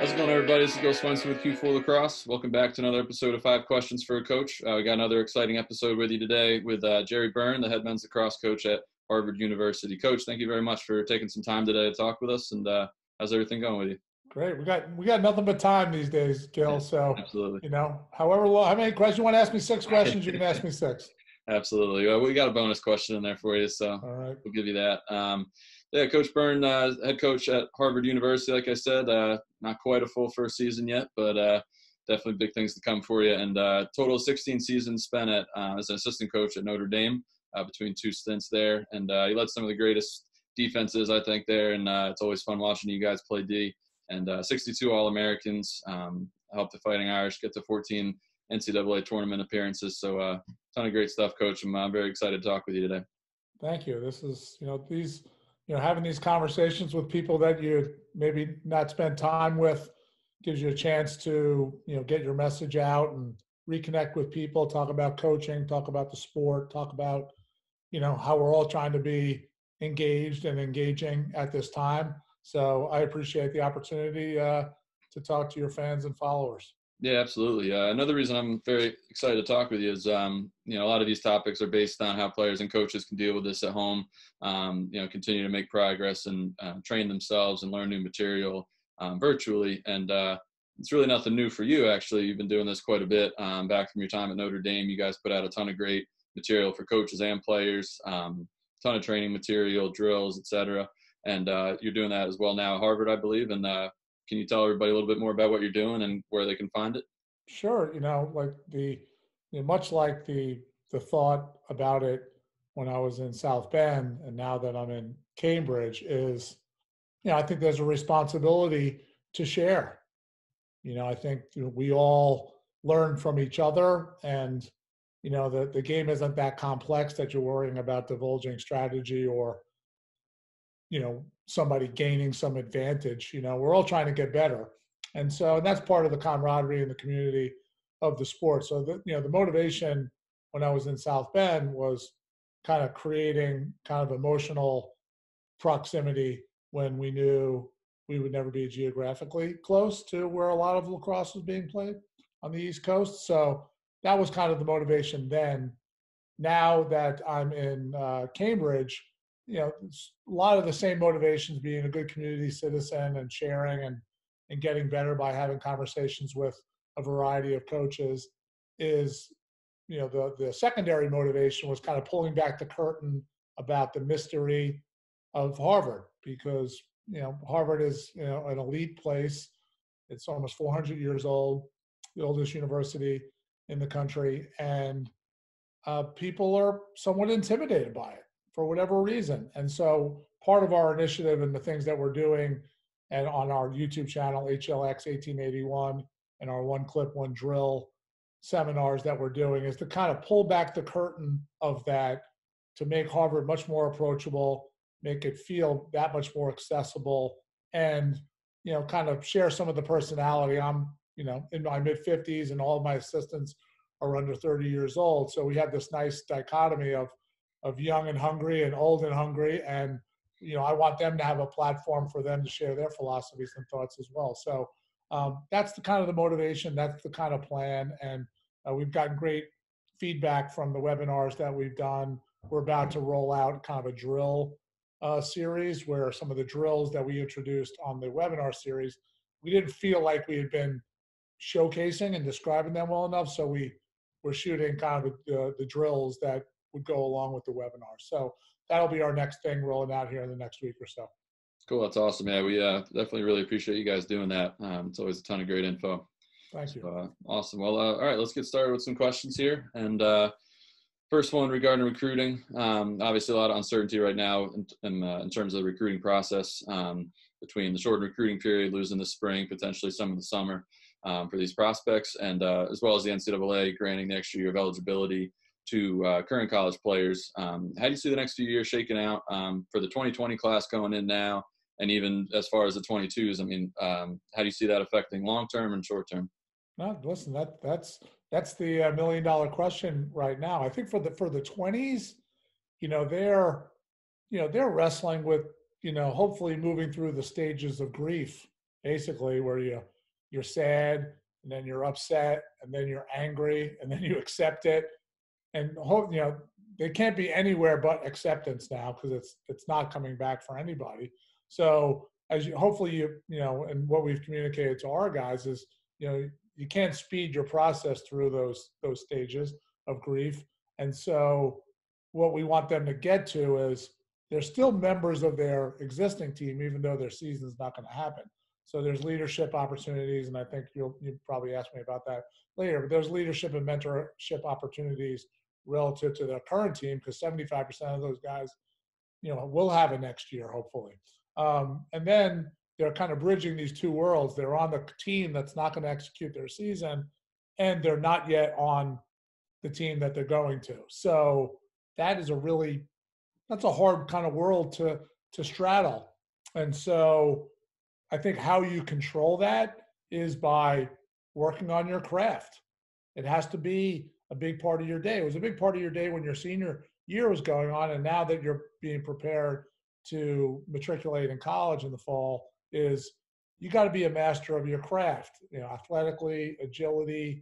How's it going, everybody? This is Bill Swenson with Q4 Lacrosse. Welcome back to another episode of 5 Questions for a Coach. We got another exciting episode with you today with Gerry Byrne, the head men's lacrosse coach at Harvard University. Coach, thank you very much for taking some time today to talk with us. And how's everything going with you? Great. We got nothing but time these days, Gil. So Absolutely. However long, how many questions you want to ask me? 6 questions. You can ask me 6. Absolutely. Well, we got a bonus question in there for you, so All right. We'll give you that. Coach Byrne, head coach at Harvard University, like I said, not quite a full first season yet, but definitely big things to come for you. And total of 16 seasons spent at as an assistant coach at Notre Dame, between 2 stints there. And he led some of the greatest defenses, I think, there. And it's always fun watching you guys play D. And 62 All-Americans, helped the Fighting Irish get to 14 NCAA tournament appearances. So ton of great stuff, Coach. I'm very excited to talk with you today. Thank you. This is, having these conversations with people that you maybe not spent time with gives you a chance to, get your message out and reconnect with people, talk about coaching, talk about the sport, talk about, how we're all trying to be engaged and engaging at this time. So I appreciate the opportunity to talk to your fans and followers. Yeah, absolutely. Another reason I'm very excited to talk with you is, a lot of these topics are based on how players and coaches can deal with this at home, continue to make progress and train themselves and learn new material virtually. And it's really nothing new for you, actually. You've been doing this quite a bit back from your time at Notre Dame. You guys put out a ton of great material for coaches and players, ton of training material, drills, etc. And you're doing that as well now at Harvard, I believe. And can you tell everybody a little bit more about what you're doing and where they can find it? Sure. Much like the thought about it when I was in South Bend and now that I'm in Cambridge is, I think there's a responsibility to share. I think we all learn from each other and, the game isn't that complex that you're worrying about divulging strategy or, somebody gaining some advantage. We're all trying to get better. And that's part of the camaraderie in the community of the sport. So the motivation when I was in South Bend was kind of creating kind of emotional proximity when we knew we would never be geographically close to where a lot of lacrosse was being played on the East Coast. So that was kind of the motivation then. Now that I'm in Cambridge, it's a lot of the same motivations, being a good community citizen and sharing and getting better by having conversations with a variety of coaches is, the secondary motivation was kind of pulling back the curtain about the mystery of Harvard because, Harvard is, an elite place. It's almost 400 years old, the oldest university in the country. And people are somewhat intimidated by it for whatever reason. And so part of our initiative and the things that we're doing and on our YouTube channel, HLX 1881, and our One Clip, One Drill seminars that we're doing is to kind of pull back the curtain of that to make Harvard much more approachable, make it feel that much more accessible, and, kind of share some of the personality. I'm, in my mid-50s and all of my assistants are under 30 years old. So we have this nice dichotomy of young and hungry and old and hungry. And, I want them to have a platform for them to share their philosophies and thoughts as well. So that's the kind of the motivation, that's the kind of plan. And we've gotten great feedback from the webinars that we've done. We're about to roll out kind of a drill series where some of the drills that we introduced on the webinar series, we didn't feel like we had been showcasing and describing them well enough. So we're shooting kind of the drills that would go along with the webinar. So that'll be our next thing rolling out here in the next week or so. Cool. That's awesome. Yeah, we definitely really appreciate you guys doing that. It's always a ton of great info. Thank you. So, awesome. Well, all right, let's get started with some questions here. And first one regarding recruiting. Obviously, a lot of uncertainty right now in terms of the recruiting process between the short recruiting period, losing the spring, potentially some of the summer for these prospects, and as well as the NCAA granting the extra year of eligibility to current college players. How do you see the next few years shaking out for the 2020 class going in now, and even as far as the 22s? I mean, how do you see that affecting long-term and short-term? No, listen, that's the $1 million question right now. I think for the 20s, they're wrestling with, hopefully moving through the stages of grief, basically, where you you're sad, and then you're upset, and then you're angry, and then you accept it. And they can't be anywhere but acceptance now, because it's not coming back for anybody. So hopefully and what we've communicated to our guys is, you can't speed your process through those stages of grief. And so what we want them to get to is they're still members of their existing team, even though their season's not going to happen. So there's leadership opportunities, and I think you'll probably ask me about that later, but there's leadership and mentorship opportunities relative to their current team, because 75% of those guys, will have it next year, hopefully. And then they're kind of bridging these two worlds. They're on the team that's not going to execute their season, and they're not yet on the team that they're going to. So that's a hard kind of world to straddle. And so I think how you control that is by working on your craft. It has to be a big part of your day. It was a big part of your day when your senior year was going on, and now that you're being prepared to matriculate in college in the fall, is you got to be a master of your craft, athletically, agility,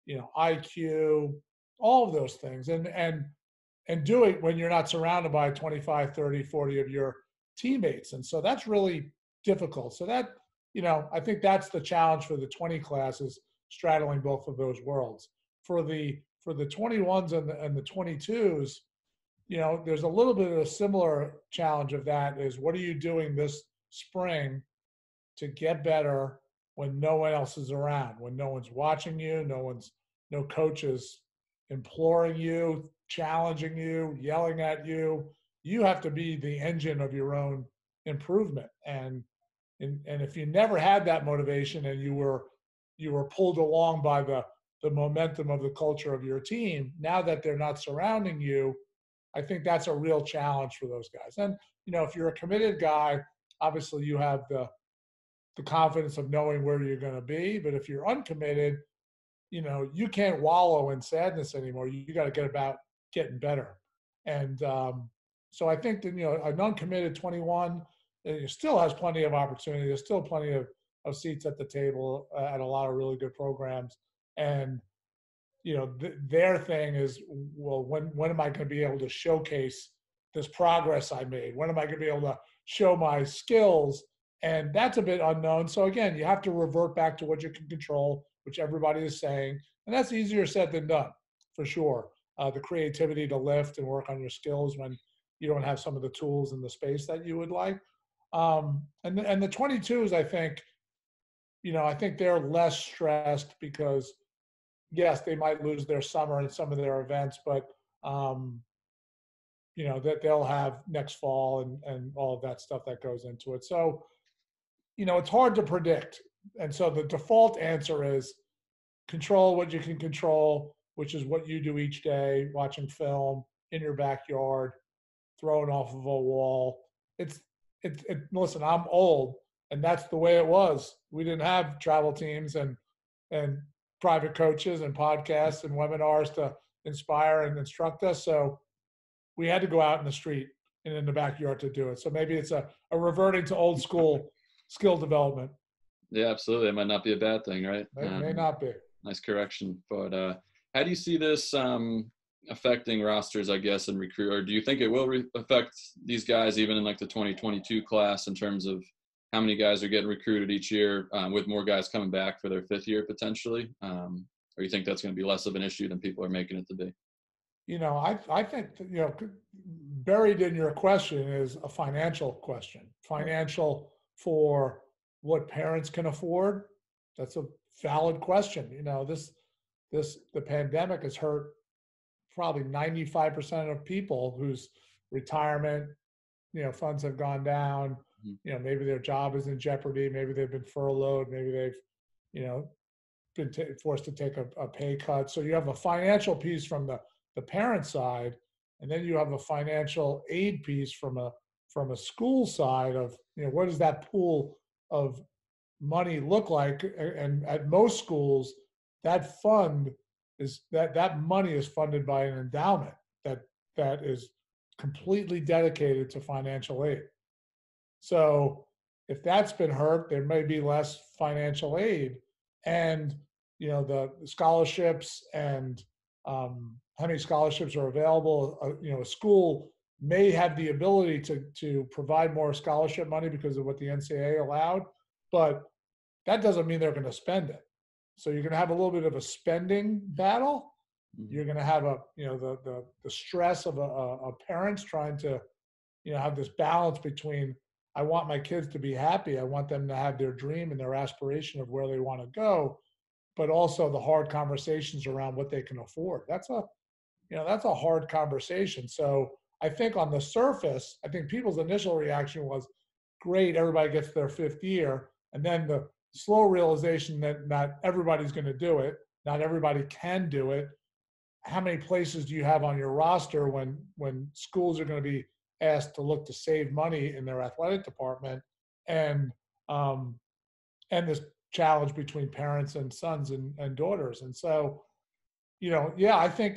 IQ, all of those things. And do it when you're not surrounded by 25, 30, 40 of your teammates. And so that's really difficult. So that, I think that's the challenge for the 20 classes, straddling both of those worlds. For the 21s and the 22s, there's a little bit of a similar challenge of that, is what are you doing this spring to get better when no one else is around, when no one's watching you, no coach is imploring you, challenging you, yelling at you. You have to be the engine of your own improvement. And if you never had that motivation, and you were pulled along by the momentum of the culture of your team, now that they're not surrounding you, I think that's a real challenge for those guys. And if you're a committed guy, obviously you have the confidence of knowing where you're going to be. But if you're uncommitted, you can't wallow in sadness anymore. You got to get about getting better. And so I think that, a non-committed 21 still has plenty of opportunity. There's still plenty of seats at the table at a lot of really good programs. And, their thing is, well, when am I going to be able to showcase this progress I made? When am I going to be able to show my skills? And that's a bit unknown. So again, you have to revert back to what you can control, which everybody is saying. And that's easier said than done, for sure. The creativity to lift and work on your skills when you don't have some of the tools in the space that you would like. And the 22s, I think they're less stressed because, yes, they might lose their summer and some of their events, but that they'll have next fall and all of that stuff that goes into it. So, it's hard to predict. And so the default answer is control what you can control, which is what you do each day, watching film in your backyard, throwing off of a wall. Listen, I'm old, and that's the way it was. We didn't have travel teams and private coaches and podcasts and webinars to inspire and instruct us. So we had to go out in the street and in the backyard to do it. So maybe it's a reverting to old school skill development. Yeah, absolutely. It might not be a bad thing, right? It may not be. Nice correction. But how do you see this affecting rosters, I guess, and recruit? Or do you think it will affect these guys even in like the 2022 class in terms of how many guys are getting recruited each year, with more guys coming back for their fifth year potentially? Or you think that's going to be less of an issue than people are making it to be? I think, buried in your question is a financial question. Financial for what parents can afford. That's a valid question. The pandemic has hurt probably 95% of people whose retirement, funds have gone down. Maybe their job is in jeopardy. Maybe they've been furloughed. Maybe they've, been forced to take a pay cut. So you have a financial piece from the parent side, and then you have a financial aid piece from a school side of, what does that pool of money look like? And at most schools, that fund is that money is funded by an endowment that is completely dedicated to financial aid. So if that's been hurt, there may be less financial aid and the scholarships and how many scholarships are available. A school may have the ability to provide more scholarship money because of what the NCAA allowed, but that doesn't mean they're going to spend it. So you're going to have a little bit of a spending battle. You're going to have the stress of a parents trying to have this balance between, I want my kids to be happy, I want them to have their dream and their aspiration of where they want to go, but also the hard conversations around what they can afford. That's a hard conversation. So I think on the surface, I think people's initial reaction was, great, everybody gets their fifth year. And then the slow realization that not everybody's going to do it, not everybody can do it. How many places do you have on your roster when schools are going to be asked to look to save money in their athletic department, and this challenge between parents and sons and daughters? And so, yeah,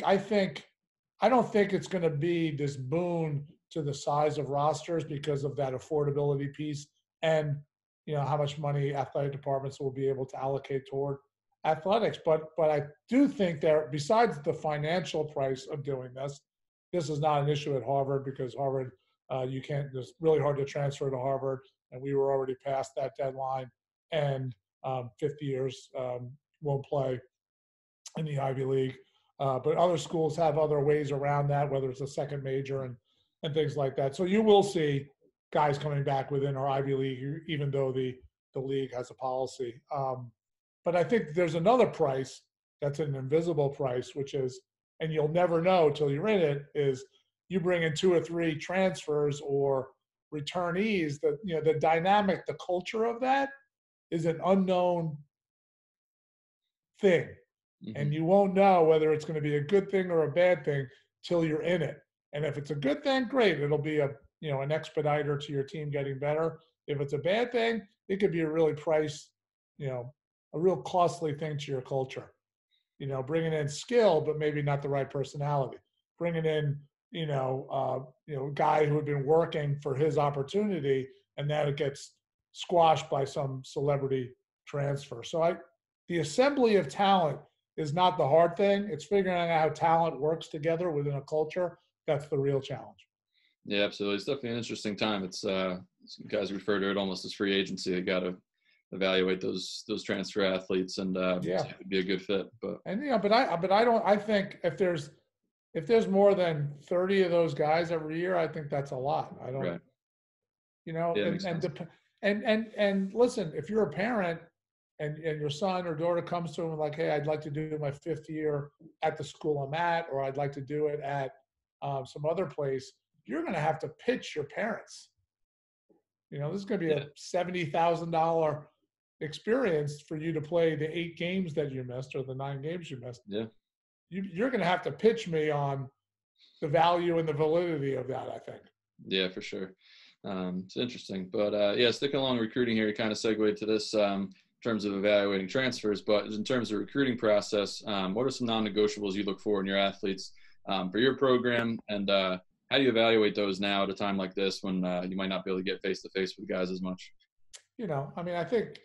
I don't think it's going to be this boon to the size of rosters because of that affordability piece, and how much money athletic departments will be able to allocate toward athletics. But I do think that besides the financial price of doing this is not an issue at Harvard, because Harvard, you can't, it's really hard to transfer to Harvard, and we were already past that deadline, and 50 years won't play in the Ivy League. But other schools have other ways around that, whether it's a second major and things like that. So you will see guys coming back within our Ivy League, even though the league has a policy. But I think there's another price that's an invisible price, which is, and you'll never know till you're in it, is you bring in 2 or 3 transfers or returnees, that the dynamic, the culture of that is an unknown thing. Mm-hmm. And you won't know whether it's going to be a good thing or a bad thing till you're in it. And if it's a good thing, great, it'll be an expediter to your team getting better. If it's a bad thing, it could be a really a real costly thing to your culture. Bringing in skill, but maybe not the right personality. Bringing in, a guy who had been working for his opportunity, and then it gets squashed by some celebrity transfer. So the assembly of talent is not the hard thing. It's figuring out how talent works together within a culture. That's the real challenge. Yeah, absolutely. It's definitely an interesting time. It's some guys refer to it almost as free agency. They got to evaluate those transfer athletes and it'd be a good fit. But I think if there's more than 30 of those guys every year, I think that's a lot. I don't, right. And listen, if you're a parent and your son or daughter comes to him like, hey, I'd like to do my 5th year at the school I'm at, or I'd like to do it at some other place, you're going to have to pitch your parents. This is going to be a $70,000 experience for you to play the 8 games that you missed, or the 9 games you missed. Yeah. You're going to have to pitch me on the value and the validity of that, I think. Yeah, for sure. It's interesting. But, sticking along recruiting here, you kind of segued to this in terms of evaluating transfers. But in terms of recruiting process, what are some non-negotiables you look for in your athletes for your program? And how do you evaluate those now at a time like this when you might not be able to get face-to-face with guys as much? I think,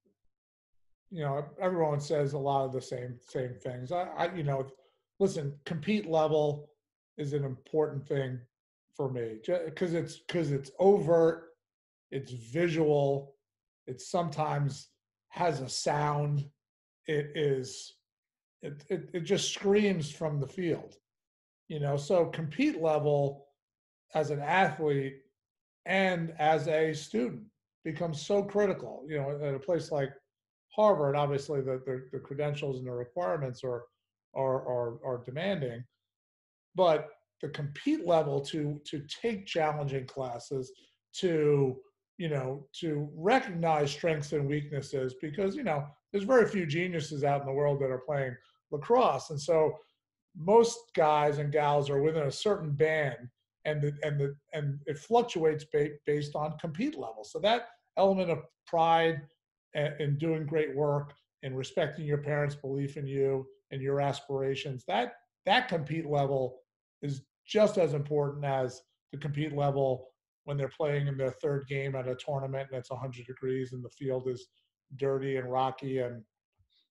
everyone says a lot of the same things. Listen, compete level is an important thing for me, because it's overt, it's visual, it sometimes has a sound. It just screams from the field, So compete level as an athlete and as a student becomes so critical. At a place like Harvard, obviously the credentials and the requirements are demanding, but the compete level to take challenging classes, to recognize strengths and weaknesses, because there's very few geniuses out in the world that are playing lacrosse, and so most guys and gals are within a certain band, and it fluctuates based on compete level. So that element of pride and doing great work and respecting your parents' belief in you and your aspirations, that compete level is just as important as the compete level when they're playing in their 3rd game at a tournament and it's 100 degrees and the field is dirty and rocky and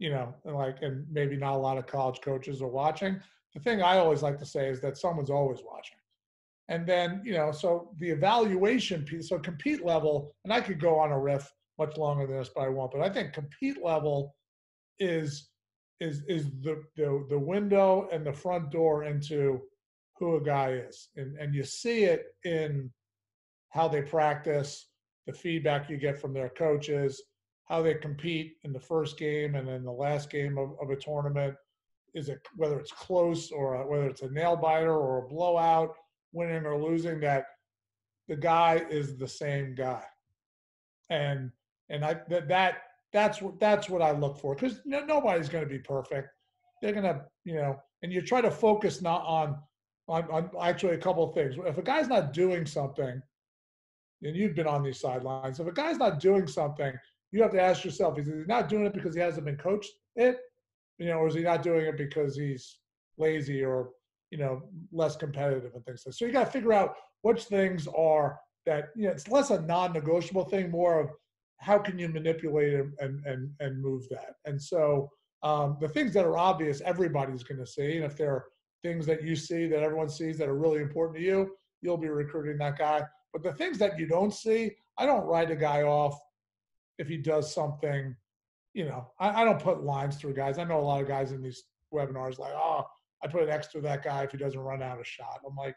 and maybe not a lot of college coaches are watching. The thing I always like to say is that someone's always watching. And then, so the evaluation piece, so compete level, and I could go on a riff much longer than this, but I won't. But I think compete level is the window and the front door into who a guy is. And you see it in how they practice, the feedback you get from their coaches, how they compete in the first game and in the last game of a tournament. Is it whether it's close or whether it's a nail biter or a blowout, winning or losing, that the guy is the same guy. And that's what I look for, because nobody's going to be perfect. They're going to, and you try to focus not on actually a couple of things. If a guy's not doing something, and you've been on these sidelines, if a guy's not doing something, you have to ask yourself, is he not doing it because he hasn't been coached it? Or is he not doing it because he's lazy or, less competitive and things like that? So you got to figure out which things are that, it's less a non-negotiable thing, more of how can you manipulate and move that. And so the things that are obvious, everybody's going to see. And if there are things that you see that everyone sees that are really important to you, you'll be recruiting that guy. But the things that you don't see, I don't write a guy off if he does something. I don't put lines through guys. I know a lot of guys in these webinars like, oh, I put an X through that guy if he doesn't run out a shot. I'm like,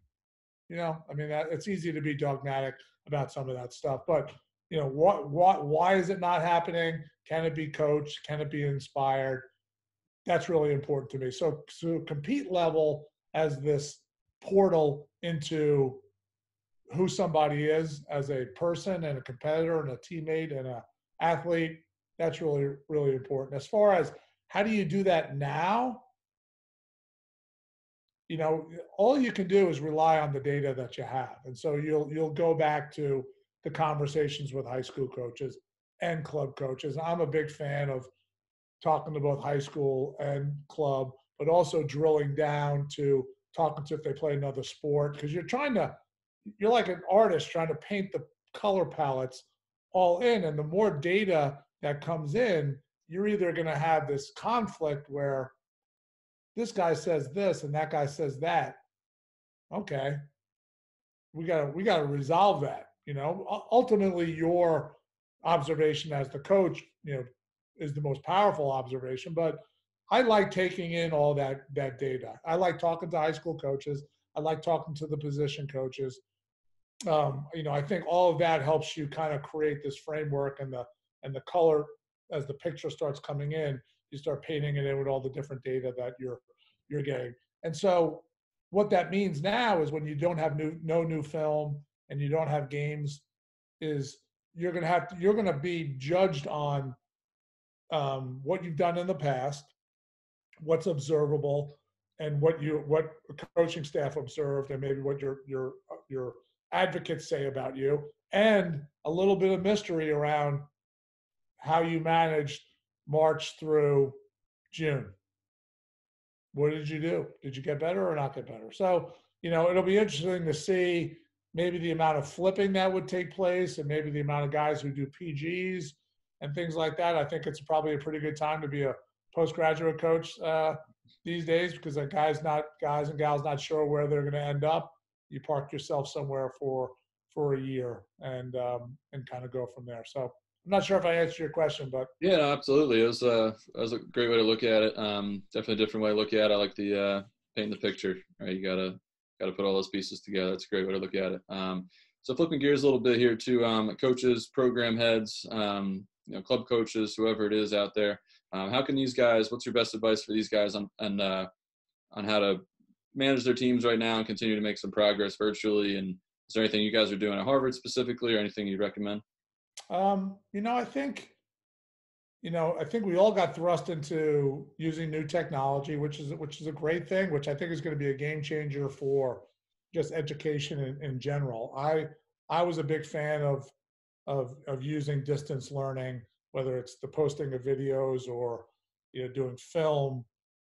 it's easy to be dogmatic about some of that stuff. But, why is it not happening? Can it be coached? Can it be inspired? That's really important to me. So compete level as this portal into who somebody is as a person and a competitor and a teammate and an athlete. That's really, really important. As far as how do you do that now, all you can do is rely on the data that you have. And so you'll go back to the conversations with high school coaches and club coaches. I'm a big fan of talking to both high school and club, but also drilling down to talking to if they play another sport, because you're like an artist trying to paint the color palettes all in. And the more data that comes in, you're either going to have this conflict where this guy says this and that guy says that. Okay, we got to resolve that. Ultimately, your observation as the coach, is the most powerful observation. But I like taking in all that data. I like talking to high school coaches. I like talking to the position coaches. I think all of that helps you kind of create this framework, and the color as the picture starts coming in, you start painting it in with all the different data that you're getting. And so what that means now is when you don't have no new film and you don't have games, is you're going to be judged on what you've done in the past, what's observable, and what coaching staff observed, and maybe what your advocates say about you, and a little bit of mystery around how you managed March through June. What did you do? Did you get better or not get better? So, it'll be interesting to see maybe the amount of flipping that would take place, and maybe the amount of guys who do PGs and things like that. I think it's probably a pretty good time to be a postgraduate coach these days, because guys and gals not sure where they're going to end up. You park yourself somewhere for a year and kind of go from there. So I'm not sure if I answered your question, but yeah, no, absolutely. It was a great way to look at it. Definitely a different way to look at it. I like the painting the picture. Right, you gotta put all those pieces together. That's a great way to look at it. So flipping gears a little bit here to coaches, program heads, club coaches, whoever it is out there. How can these guys? What's your best advice for these guys on how to manage their teams right now and continue to make some progress virtually? And is there anything you guys are doing at Harvard specifically, or anything you'd recommend? I think we all got thrust into using new technology, which is a great thing, which I think is going to be a game changer for just education in general. I was a big fan of using distance learning, whether it's the posting of videos or doing film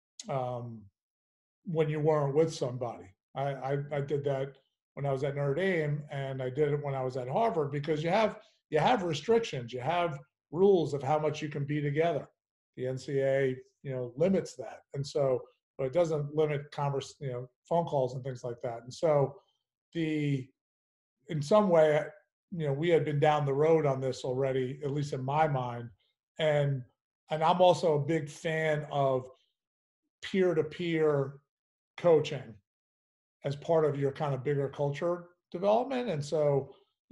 when you weren't with somebody. I did that when I was at Notre Dame, and I did it when I was at Harvard, because you have restrictions, you have rules of how much you can be together. the NCAA, limits that. And so, but it doesn't limit phone calls and things like that. And so in some way, we had been down the road on this already, at least in my mind. And I'm also a big fan of peer-to-peer coaching as part of your kind of bigger culture development. And so,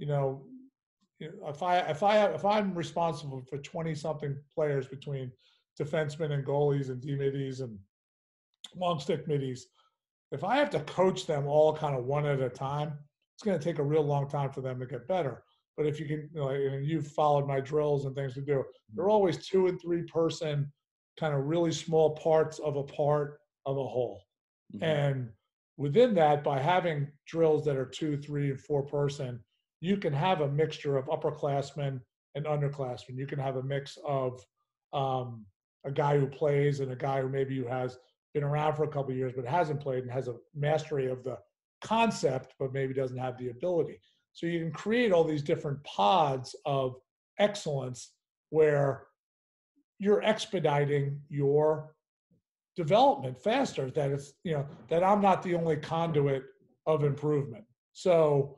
if I'm responsible for 20 something players between defensemen and goalies and D middies and long stick middies, if I have to coach them all kind of one at a time, it's going to take a real long time for them to get better. But if you can, and you've followed my drills and things we do, they're always 2 and 3 person, kind of really small parts of a part of a whole. Mm-hmm. And within that, by having drills that are 2, 3, and 4 person, you can have a mixture of upperclassmen and underclassmen. You can have a mix of a guy who plays and a guy who maybe who has been around for a couple of years but hasn't played and has a mastery of the concept but maybe doesn't have the ability. So you can create all these different pods of excellence where you're expediting your development faster, that it's, that I'm not the only conduit of improvement. So,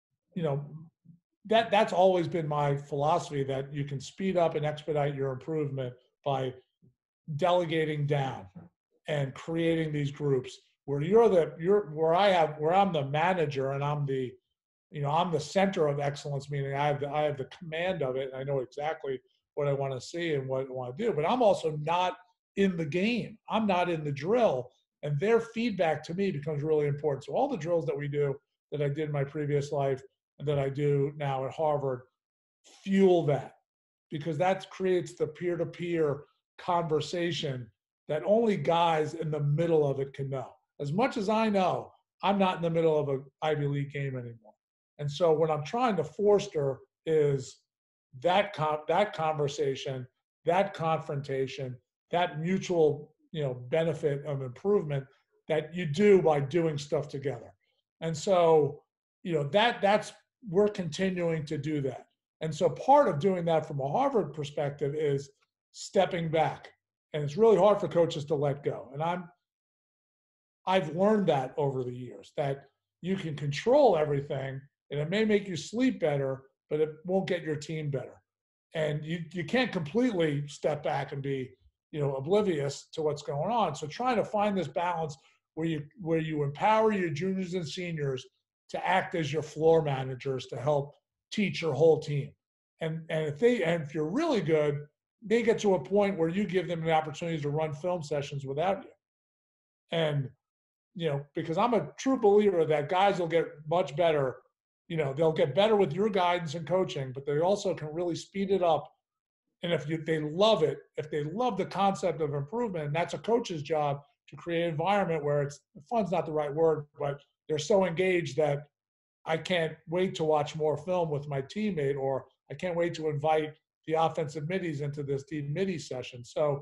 that's always been my philosophy, that you can speed up and expedite your improvement by delegating down and creating these groups where where I'm the manager and I'm the, I'm the center of excellence, meaning I have the command of it. And I know exactly what I want to see and what I want to do, but I'm also not in the game. I'm not in the drill, and their feedback to me becomes really important. So all the drills that we do, that I did in my previous life and that I do now at Harvard, fuel that, because that creates the peer-to-peer conversation that only guys in the middle of it can know. As much as I know, I'm not in the middle of an Ivy League game anymore. And so what I'm trying to foster is that conversation, that confrontation, that mutual, benefit of improvement that you do by doing stuff together. And so, we're continuing to do that. And so part of doing that from a Harvard perspective is stepping back. And it's really hard for coaches to let go. And I've learned that over the years, that you can control everything and it may make you sleep better, but it won't get your team better. And you can't completely step back and be, oblivious to what's going on. So trying to find this balance where you empower your juniors and seniors to act as your floor managers to help teach your whole team. And if you're really good, they get to a point where you give them the opportunity to run film sessions without you. And, because I'm a true believer that guys will get much better, they'll get better with your guidance and coaching, but they also can really speed it up. And if they love it, if they love the concept of improvement, and that's a coach's job, to create an environment where fun's not the right word, but they're so engaged that I can't wait to watch more film with my teammate, or I can't wait to invite the offensive middies into this team middie session. So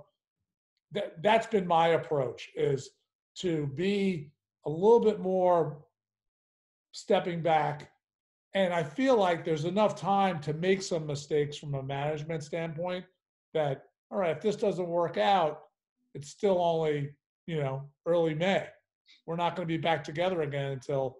that's been my approach, is to be a little bit more stepping back. And I feel like there's enough time to make some mistakes from a management standpoint that, all right, if this doesn't work out, it's still only, early May. We're not going to be back together again until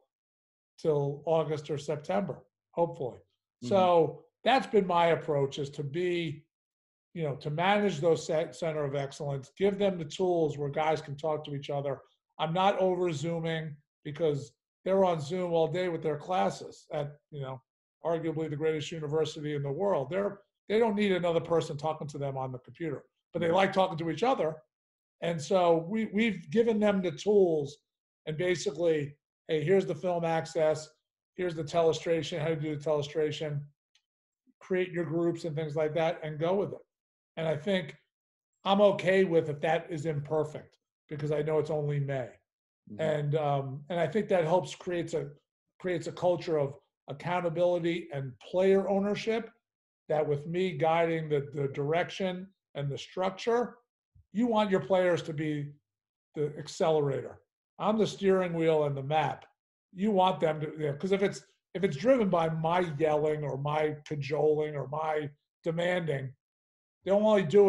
August or September, hopefully. Mm-hmm. So that's been my approach, is to be, to manage those center of excellence, give them the tools where guys can talk to each other. I'm not over Zooming, because they're on Zoom all day with their classes at, arguably the greatest university in the world. They don't need another person talking to them on the computer, but they like talking to each other. And so we've given them the tools, and basically, hey, here's the film access, here's the telestration, how to do the telestration, create your groups and things like that, and go with it. And I think I'm okay with if that is imperfect, because I know it's only May. Mm-hmm. And I think that helps creates a culture of accountability and player ownership, that with me guiding the direction and the structure, you want your players to be the accelerator. I'm the steering wheel and the map. You want them to, because if it's driven by my yelling or my cajoling or my demanding, they'll only do it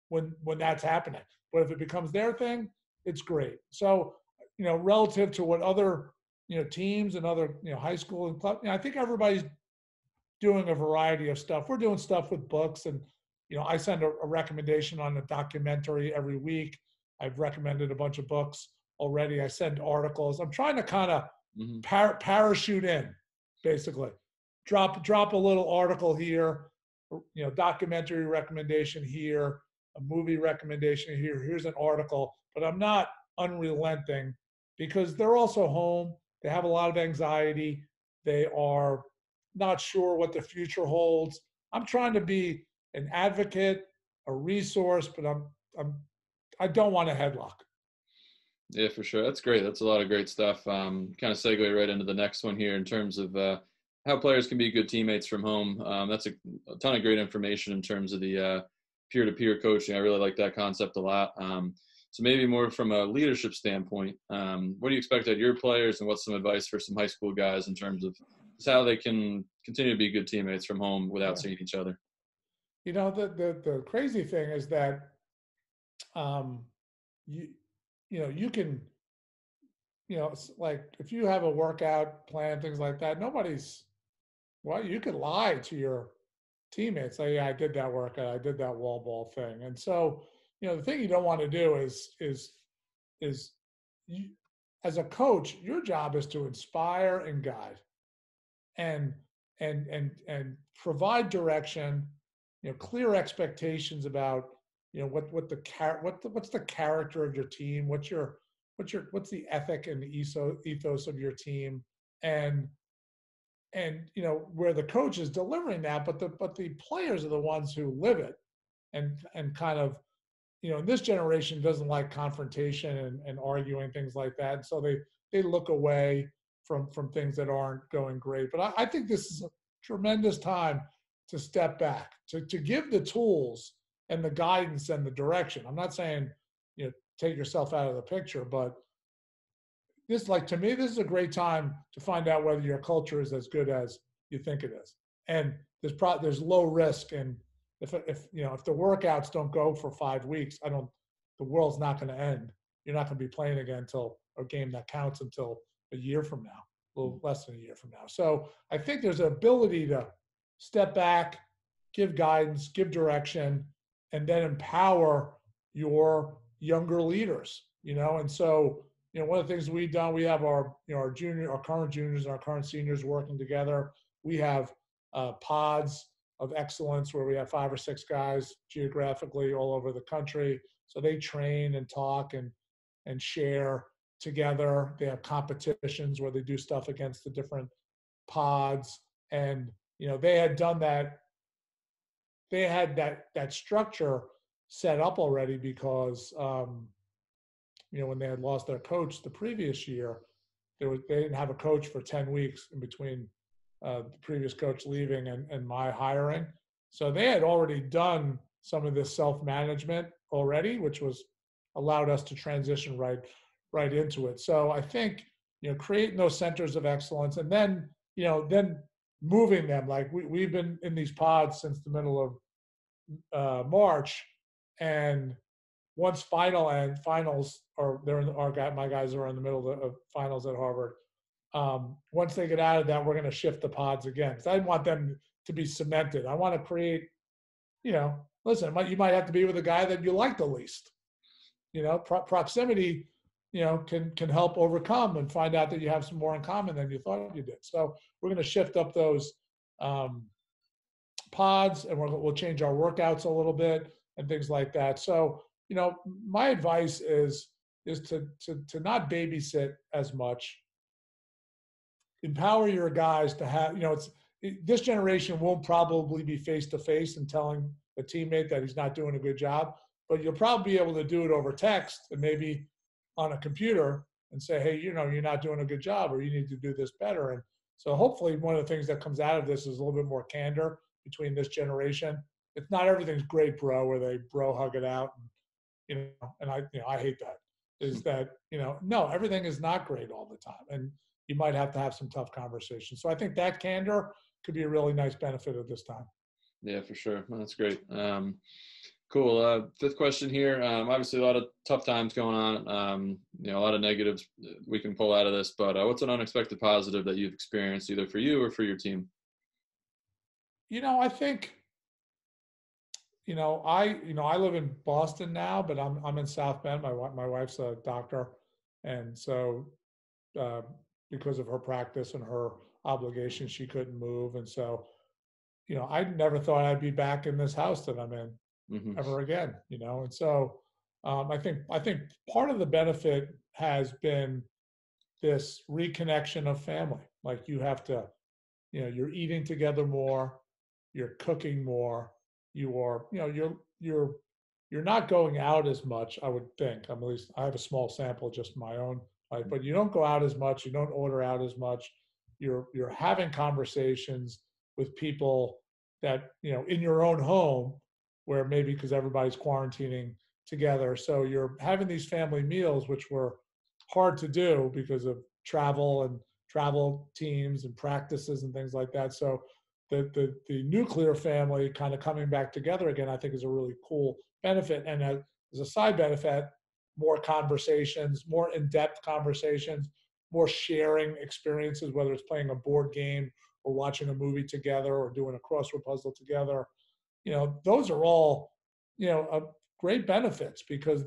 when that's happening. But if it becomes their thing, it's great. So, relative to what other, teams and other, high school and club, I think everybody's doing a variety of stuff. We're doing stuff with books, and I send a recommendation on a documentary every week. I've recommended a bunch of books already. I send articles. I'm trying to kind of parachute in, basically. Drop a little article here, documentary recommendation here, a movie recommendation here. Here's an article, but I'm not unrelenting because they're also home. They have a lot of anxiety. They are not sure what the future holds. I'm trying to be an advocate, a resource, but I don't want a headlock. Yeah, for sure. That's great. That's a lot of great stuff. Kind of segue right into the next one here in terms of how players can be good teammates from home. That's a ton of great information in terms of the peer-to-peer coaching. I really like that concept a lot. So maybe more from a leadership standpoint, what do you expect out of your players, and what's some advice for some high school guys in terms of just how they can continue to be good teammates from home without seeing each other? The crazy thing is that you can, it's like if you have a workout plan, things like that, you could lie to your teammates. Say, yeah, I did that workout, I did that wall ball thing. And so, the thing you don't want to do is you, as a coach, your job is to inspire and guide and provide direction, clear expectations about, what's the character of your team, what's the ethic and the ethos of your team, and where the coach is delivering that, but the players are the ones who live it, and kind of, this generation doesn't like confrontation and arguing, things like that. And so they look away from things that aren't going great. But I think this is a tremendous time to step back, to give the tools and the guidance and the direction. I'm not saying, take yourself out of the picture, but to me, this is a great time to find out whether your culture is as good as you think it is. And there's low risk. And if the workouts don't go for 5 weeks, the world's not going to end. You're not going to be playing again until a game that counts until a year from now, a little less than a year from now. So I think there's an ability to step back, give guidance, give direction, and then empower your younger leaders, and so, one of the things we've done, we have our current juniors and our current seniors working together. We have pods of excellence where we have 5 or 6 guys geographically all over the country. So they train and talk and share together. They have competitions where they do stuff against the different pods. And, they had done that. They had that structure set up already because, when they had lost their coach the previous year, they didn't have a coach for 10 weeks in between the previous coach leaving and my hiring. So they had already done some of this self-management already, which allowed us to transition right into it. So I think, creating those centers of excellence, and then moving them. Like we've been in these pods since the middle of March, and once finals are there, my guys are in the middle of finals at Harvard. Once they get out of that, we're going to shift the pods again, because I want them to be cemented. I want to create, listen, you might have to be with a guy that you like the least. Proximity, can help overcome and find out that you have some more in common than you thought you did. So we're going to shift up those pods, and we'll change our workouts a little bit and things like that. So, my advice is to not babysit as much. Empower your guys to have, this generation won't probably be face-to-face and telling a teammate that he's not doing a good job, but you'll probably be able to do it over text and maybe on a computer and say, hey, you're not doing a good job, or you need to do this better. And so hopefully one of the things that comes out of this is a little bit more candor between this generation. It's not everything's great, bro, where they bro hug it out. And I hate that, is that, no, everything is not great all the time. And you might have to have some tough conversations. So I think that candor could be a really nice benefit at this time. Yeah, for sure. Well, that's great. Cool. Fifth question here. Obviously, a lot of tough times going on. A lot of negatives we can pull out of this. But what's an unexpected positive that you've experienced, either for you or for your team? I think, I live in Boston now, but I'm in South Bend. My wife's a doctor, and so uh, because of her practice and her obligations, she couldn't move, and so I never thought I'd be back in this house that I'm in Hmm. ever again. And so I think part of the benefit has been this reconnection of family. Like you have to, you're eating together more, you're cooking more, you are, you're not going out as much, I would think. At least I have a small sample, just my own life, but you don't go out as much, you don't order out as much. You're having conversations with people that, in your own home, where maybe because everybody's quarantining together. So you're having these family meals, which were hard to do because of travel teams and practices and things like that. So the nuclear family kind of coming back together again, I think is a really cool benefit. And as a side benefit, more conversations, more in-depth conversations, more sharing experiences, whether it's playing a board game or watching a movie together or doing a crossword puzzle together. Those are all, great benefits because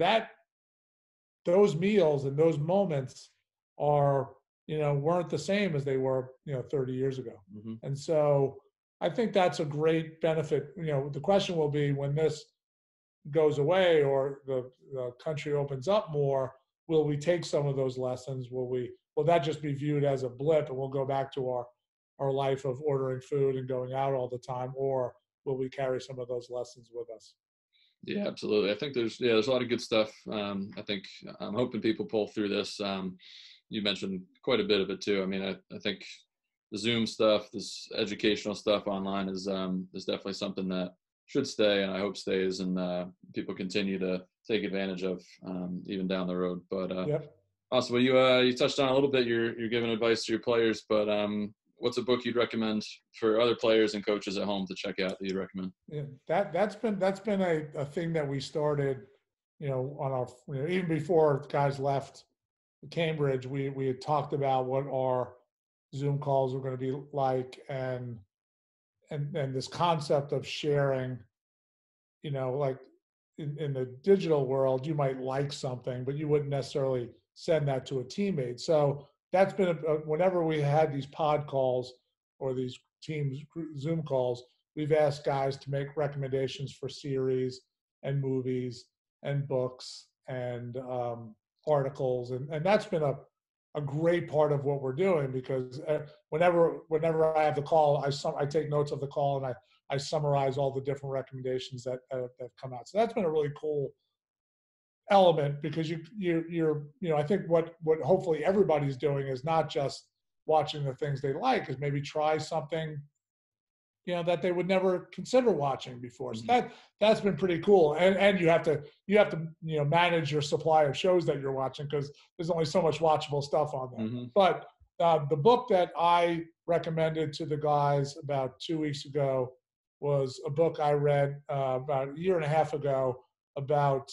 those meals and those moments are, weren't the same as they were, 30 years ago. Hmm. And so I think that's a great benefit. The question will be when this goes away or the country opens up more, will we take some of those lessons? Will that just be viewed as a blip and we'll go back to our life of ordering food and going out all the time, or will we carry some of those lessons with us? Yeah, absolutely. I think there's a lot of good stuff. I think I'm hoping people pull through this. You mentioned quite a bit of it too. I mean, I think the Zoom stuff, this educational stuff online is definitely something that should stay, and I hope stays, and people continue to take advantage of even down the road. But Yep. also, well, you touched on a little bit. You're giving advice to your players, but what's a book you'd recommend for other players and coaches at home to check out that you'd recommend? Yeah, that's been a thing that we started, on our, even before guys left Cambridge, we had talked about what our Zoom calls were going to be like, and this concept of sharing, like in the digital world, you might like something, but you wouldn't necessarily send that to a teammate. So that's been whenever we had these pod calls or these Teams Zoom calls, we've asked guys to make recommendations for series and movies and books and articles, and that's been a great part of what we're doing because whenever I have the call, I take notes of the call and I summarize all the different recommendations that have come out. So that's been a really cool element because I think what hopefully everybody's doing is not just watching the things they like, is maybe try something that they would never consider watching before. So Mm-hmm. that's been pretty cool. And you have to manage your supply of shows that you're watching because there's only so much watchable stuff on there. Mm-hmm. But the book that I recommended to the guys about 2 weeks ago was a book I read about a year and a half ago about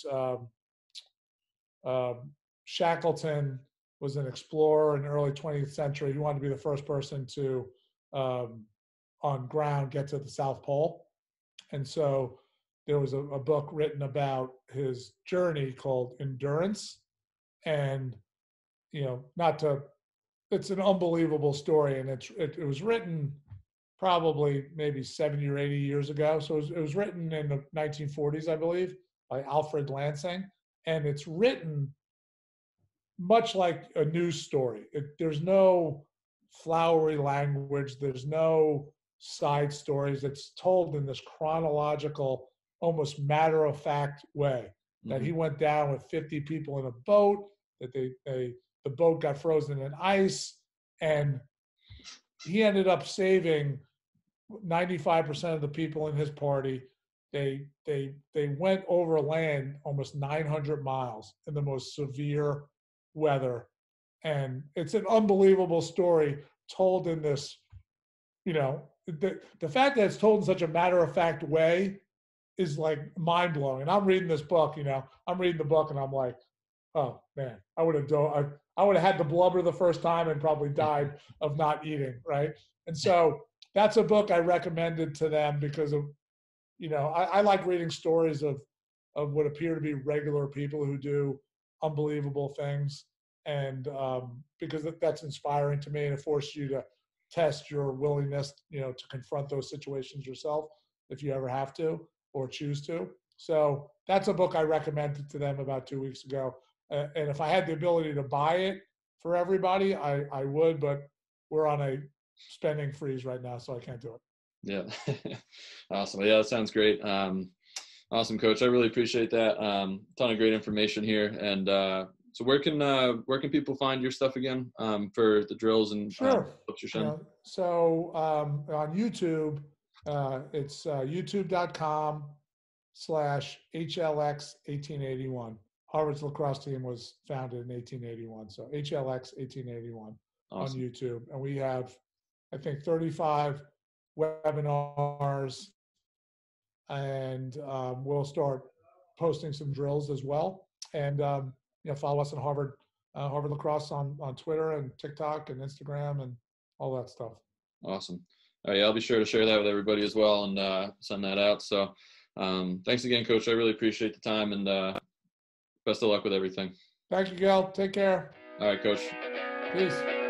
Shackleton. Was an explorer in the early 20th century. He wanted to be the first person to um, on ground get to the South Pole. And so there was a book written about his journey called Endurance. And, not to, it's an unbelievable story. And it was written probably maybe 70 or 80 years ago. So it was written in the 1940s, I believe, by Alfred Lansing. And it's written much like a news story. There's no flowery language. There's no side stories. It's told in this chronological, almost matter of fact way that Mm-hmm. he went down with 50 people in a boat, that the boat got frozen in ice, and he ended up saving 95% of the people in his party. They went over land almost 900 miles in the most severe weather, and it's an unbelievable story told in this. The fact that it's told in such a matter of fact way is like mind blowing. And I'm reading this book, I'm reading the book and I'm like, oh man, I would have had the blubber the first time and probably died of not eating, right? And so that's a book I recommended to them because of, I like reading stories of what appear to be regular people who do unbelievable things, and because that's inspiring to me, and it forces you to test your willingness, to confront those situations yourself if you ever have to or choose to. So that's a book I recommended to them about 2 weeks ago. And if I had the ability to buy it for everybody, I would, but we're on a spending freeze right now, so I can't do it. Yeah. Awesome. Yeah, that sounds great. Awesome, Coach. I really appreciate that. Ton of great information here. And so where can people find your stuff again for the drills and Sure. clips you're showing? So on YouTube, it's youtube.com/HLX1881. Harvard's lacrosse team was founded in 1881. So HLX1881 on Awesome. YouTube. And we have, I think, 35 webinars, and we'll start posting some drills as well. And follow us on Harvard Lacrosse on Twitter and TikTok and Instagram and all that stuff. Awesome. All right, yeah, I'll be sure to share that with everybody as well and send that out. So thanks again, Coach. I really appreciate the time, and best of luck with everything. Thank you, Gil. Take care. All right, Coach. Peace.